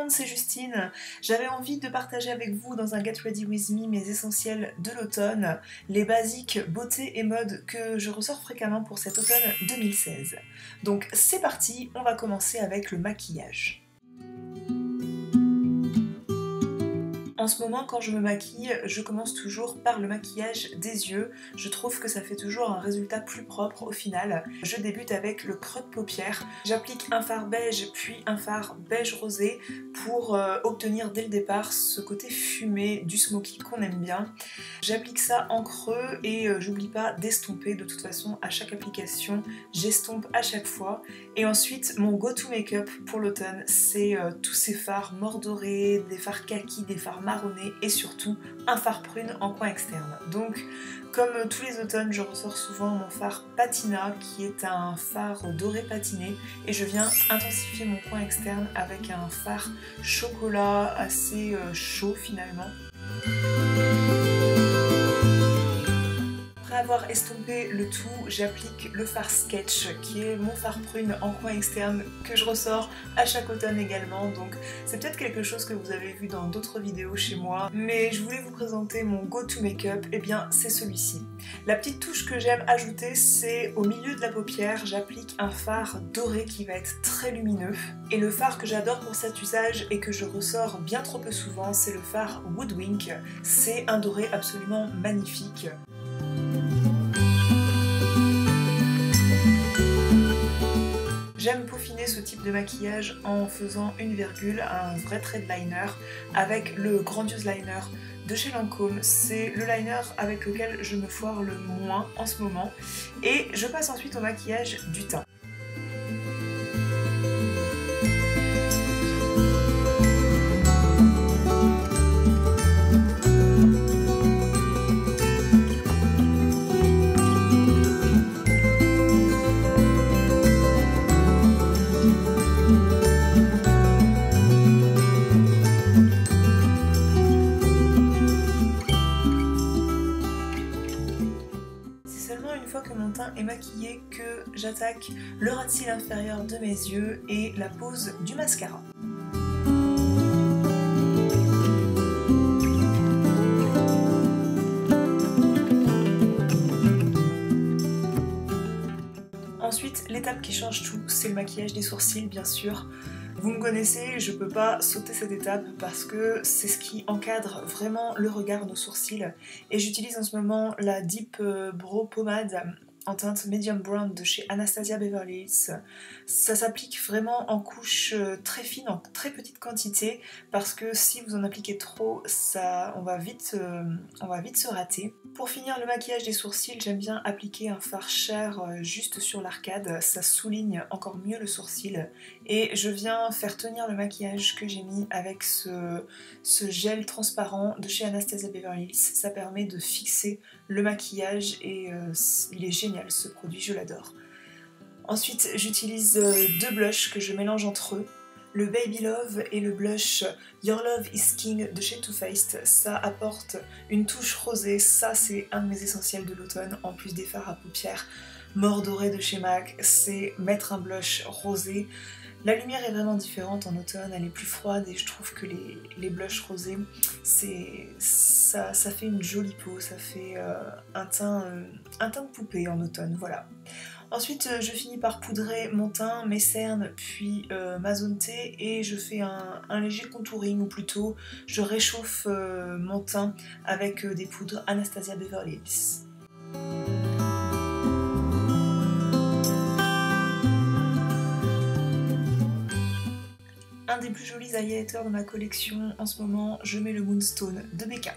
monde, c'est Justine. J'avais envie de partager avec vous dans un Get Ready With Me mes essentiels de l'automne, les basiques beauté et mode que je ressors fréquemment pour cet automne 2016. Donc c'est parti, on va commencer avec le maquillage. En ce moment, quand je me maquille, je commence toujours par le maquillage des yeux. Je trouve que ça fait toujours un résultat plus propre au final. Je débute avec le creux de paupière. J'applique un fard beige puis un fard beige rosé pour obtenir dès le départ ce côté fumé du smoky qu'on aime bien. J'applique ça en creux et j'oublie pas d'estomper. De toute façon, à chaque application, j'estompe à chaque fois. Et ensuite, mon go-to make-up pour l'automne, c'est tous ces fards mordorés, des fards kaki, des fards marronné et surtout un fard prune en coin externe. Donc comme tous les automnes, je ressors souvent mon fard patina qui est un fard doré patiné et je viens intensifier mon coin externe avec un fard chocolat assez chaud finalement. Après avoir estompé le tout, j'applique le fard sketch qui est mon fard prune en coin externe que je ressors à chaque automne également, donc c'est peut-être quelque chose que vous avez vu dans d'autres vidéos chez moi, mais je voulais vous présenter mon go-to make-up, et bien c'est celui-ci. La petite touche que j'aime ajouter, c'est au milieu de la paupière, j'applique un fard doré qui va être très lumineux, et le fard que j'adore pour cet usage et que je ressors bien trop peu souvent, c'est le fard Woodwink. C'est un doré absolument magnifique. J'aime peaufiner ce type de maquillage en faisant une virgule, un vrai trait de liner avec le Grandiose Liner de chez Lancôme. C'est le liner avec lequel je me foire le moins en ce moment. Et je passe ensuite au maquillage du teint. Que mon teint est maquillé que j'attaque le ras de cils inférieur de mes yeux et la pose du mascara. Ensuite, l'étape qui change tout, c'est le maquillage des sourcils bien sûr. Vous me connaissez, je peux pas sauter cette étape parce que c'est ce qui encadre vraiment le regard, nos sourcils. Et j'utilise en ce moment la Deep Brow Pomade en teinte Medium Brown de chez Anastasia Beverly Hills. Ça s'applique vraiment en couche très fine, en très petite quantité, parce que si vous en appliquez trop, on va vite se rater. Pour finir le maquillage des sourcils, j'aime bien appliquer un fard Cher juste sur l'arcade, ça souligne encore mieux le sourcil. Et je viens faire tenir le maquillage que j'ai mis avec ce gel transparent de chez Anastasia Beverly Hills. Ça permet de fixer le maquillage et il est génial ce produit, je l'adore. Ensuite j'utilise deux blushs que je mélange entre eux, le Baby Love et le blush Your Love is King de chez Too Faced. Ça apporte une touche rosée, ça c'est un de mes essentiels de l'automne, en plus des fards à paupières mordorés de chez MAC, c'est mettre un blush rosé. La lumière est vraiment différente en automne, elle est plus froide et je trouve que les blushs rosés, ça fait une jolie peau, ça fait un teint de poupée en automne, voilà. Ensuite, je finis par poudrer mon teint, mes cernes, puis ma zone T et je fais un léger contouring, ou plutôt je réchauffe mon teint avec des poudres Anastasia Beverly Hills. Un des plus jolis highlighters de ma collection en ce moment, je mets le Moonstone de Becca.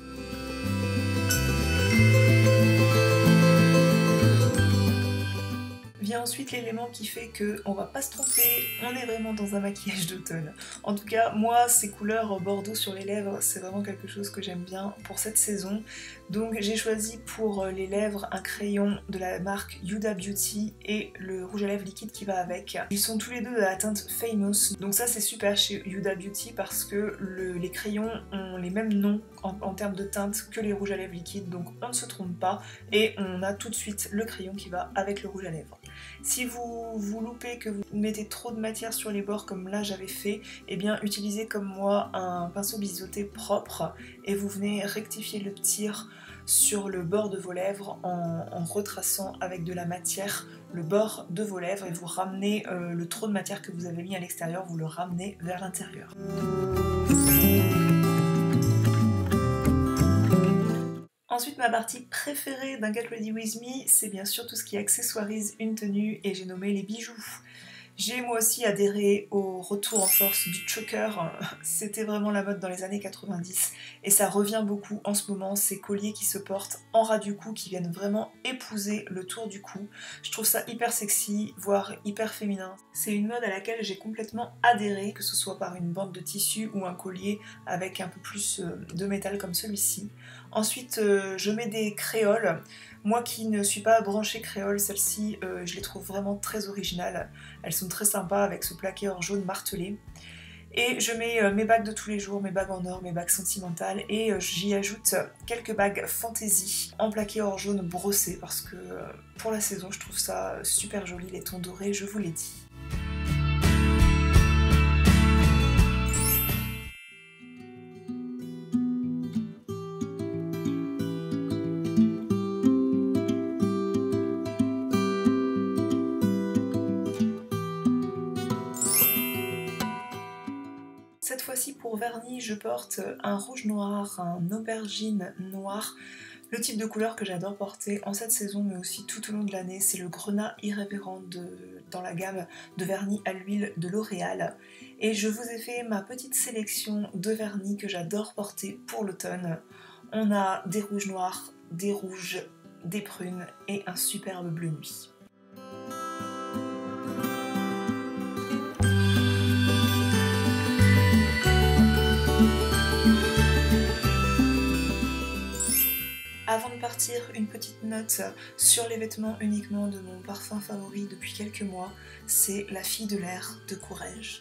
Vient ensuite l'élément qui fait qu'on va pas se tromper, on est vraiment dans un maquillage d'automne. En tout cas, moi, ces couleurs bordeaux sur les lèvres, c'est vraiment quelque chose que j'aime bien pour cette saison. Donc j'ai choisi pour les lèvres un crayon de la marque Huda Beauty et le rouge à lèvres liquide qui va avec. Ils sont tous les deux de la teinte Famous, donc ça c'est super chez Huda Beauty parce que les crayons ont les mêmes noms en termes de teinte que les rouges à lèvres liquides, donc on ne se trompe pas et on a tout de suite le crayon qui va avec le rouge à lèvres. Si vous loupez, que vous mettez trop de matière sur les bords comme là j'avais fait, eh bien utilisez comme moi un pinceau biseauté propre et vous venez rectifier le tir sur le bord de vos lèvres en retraçant avec de la matière le bord de vos lèvres et vous ramenez le trop de matière que vous avez mis à l'extérieur, vous le ramenez vers l'intérieur. Ensuite, ma partie préférée d'un Get Ready With Me, c'est bien sûr tout ce qui accessoirise une tenue et j'ai nommé les bijoux. J'ai moi aussi adhéré au retour en force du choker, c'était vraiment la mode dans les années 90 et ça revient beaucoup en ce moment, ces colliers qui se portent en ras du cou, qui viennent vraiment épouser le tour du cou. Je trouve ça hyper sexy, voire hyper féminin. C'est une mode à laquelle j'ai complètement adhéré, que ce soit par une bande de tissu ou un collier avec un peu plus de métal comme celui-ci. Ensuite, je mets des créoles. Moi qui ne suis pas branchée créole, celles-ci, je les trouve vraiment très originales. Elles sont très sympas avec ce plaqué or jaune martelé. Et je mets mes bagues de tous les jours, mes bagues en or, mes bagues sentimentales et j'y ajoute quelques bagues fantaisie en plaqué or jaune brossé parce que pour la saison, je trouve ça super joli, les tons dorés, je vous l'ai dit. Cette fois-ci pour vernis, je porte un rouge noir, un aubergine noir. Le type de couleur que j'adore porter en cette saison mais aussi tout au long de l'année, c'est le grenat irrévérent dans la gamme de vernis à l'huile de L'Oréal. Et je vous ai fait ma petite sélection de vernis que j'adore porter pour l'automne. On a des rouges noirs, des rouges, des prunes et un superbe bleu nuit. Avant de partir, une petite note sur les vêtements uniquement de mon parfum favori depuis quelques mois, c'est La Fille de l'air de Courrèges.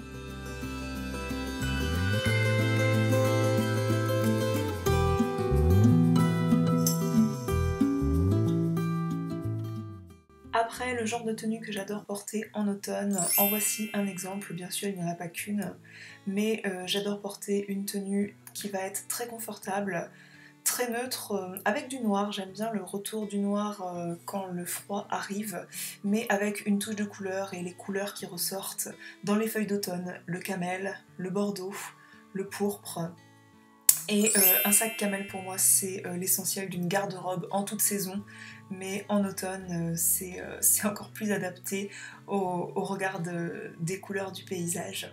Après, le genre de tenue que j'adore porter en automne, en voici un exemple, bien sûr il n'y en a pas qu'une, mais j'adore porter une tenue qui va être très confortable, très neutre, avec du noir. J'aime bien le retour du noir quand le froid arrive, mais avec une touche de couleur et les couleurs qui ressortent dans les feuilles d'automne, le camel, le bordeaux, le pourpre. Et un sac camel pour moi c'est l'essentiel d'une garde-robe en toute saison, mais en automne c'est encore plus adapté au regard des couleurs du paysage.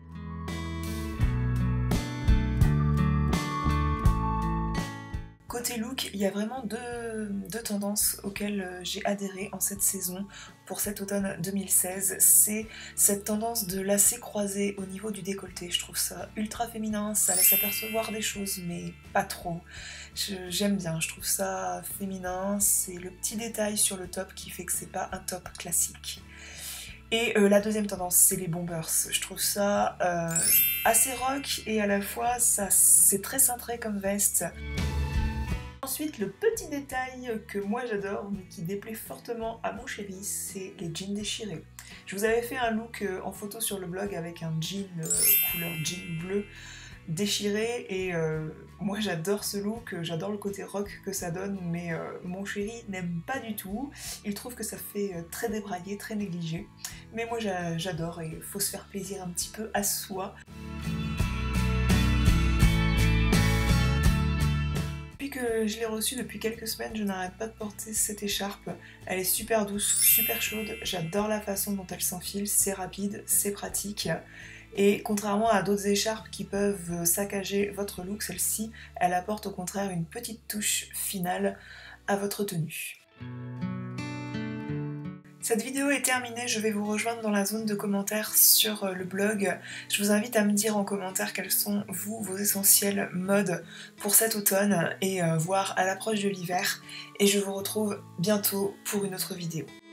Côté look, il y a vraiment deux tendances auxquelles j'ai adhéré en cette saison pour cet automne 2016. C'est cette tendance de lacets croisés au niveau du décolleté. Je trouve ça ultra féminin, ça laisse apercevoir des choses, mais pas trop. J'aime bien, je trouve ça féminin. C'est le petit détail sur le top qui fait que c'est pas un top classique. Et la deuxième tendance, c'est les bombers. Je trouve ça assez rock et à la fois, c'est très cintré comme veste. Ensuite, le petit détail que moi j'adore, mais qui déplaît fortement à mon chéri, c'est les jeans déchirés. Je vous avais fait un look en photo sur le blog avec un jean couleur jean bleu déchiré et moi j'adore ce look, j'adore le côté rock que ça donne, mais mon chéri n'aime pas du tout. Il trouve que ça fait très débraillé, très négligé. Mais moi j'adore et il faut se faire plaisir un petit peu à soi. Depuis que je l'ai reçue depuis quelques semaines, je n'arrête pas de porter cette écharpe. Elle est super douce, super chaude, j'adore la façon dont elle s'enfile, c'est rapide, c'est pratique. Et contrairement à d'autres écharpes qui peuvent saccager votre look, celle-ci, elle apporte au contraire une petite touche finale à votre tenue. Cette vidéo est terminée, je vais vous rejoindre dans la zone de commentaires sur le blog. Je vous invite à me dire en commentaire quels sont vos essentiels modes pour cet automne et voire à l'approche de l'hiver. Et je vous retrouve bientôt pour une autre vidéo.